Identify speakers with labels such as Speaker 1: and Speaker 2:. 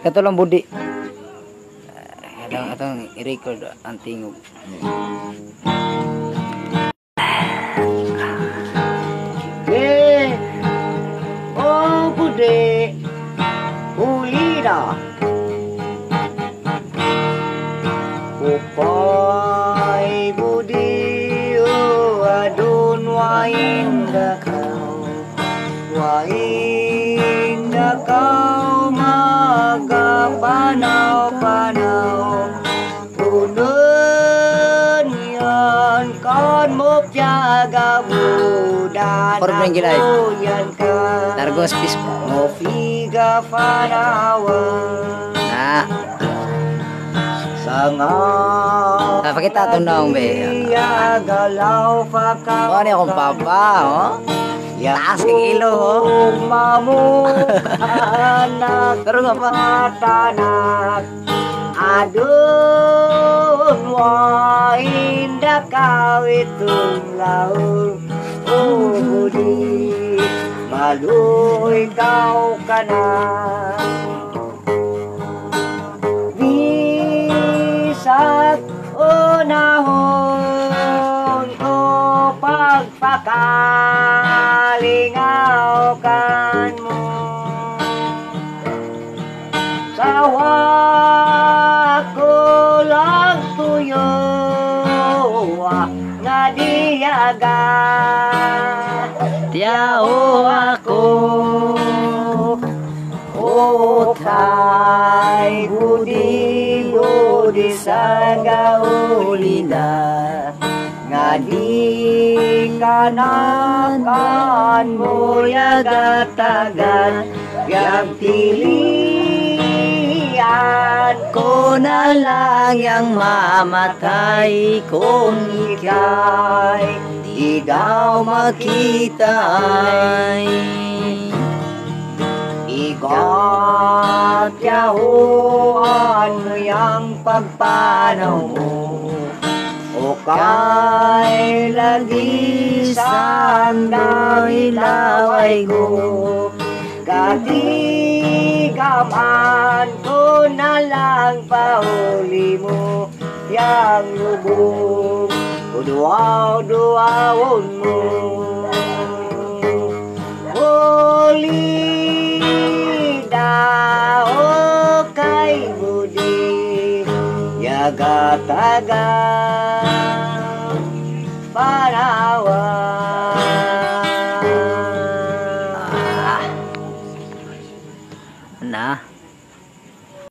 Speaker 1: Katulong budi. Atong i-record ang tingog.
Speaker 2: Oh budi, huli na. Upay budi, adun waing dakaw, magapanaw-panaw. Punun yan kon mo jaga budan ako yan ka.
Speaker 1: Targos pis.
Speaker 2: Mo figa farawan.
Speaker 1: Nah.
Speaker 2: Sangat
Speaker 1: Pakita ito na be.
Speaker 2: galaw pakaw.
Speaker 1: Oh, ni akong papa, oh. Taas kang ilo, oh.
Speaker 2: Mamu anak
Speaker 1: Pero nga pa.
Speaker 2: tanak. Adun wain dakaw itong laut. Oh budi, maluy kau kana. Bisag unahon ko pagpakalingaw kan mo. Sawa ko lang tuyo nga diyaga.
Speaker 1: Tiao ako.
Speaker 2: Kay budi sa gaulina nga di kanakan mo yagatagan yang pilihan
Speaker 1: Ko na lang yang mamatay kung
Speaker 2: ikay
Speaker 1: di daw makita ay.
Speaker 2: Igat yahuan mo yang pagpanaw mo. O kay lagi sandang ilaway ko. Katigaman ko na lang pauli mo yang lubong. Uduaw-duawon mo. Huli kay budi, yaga taga.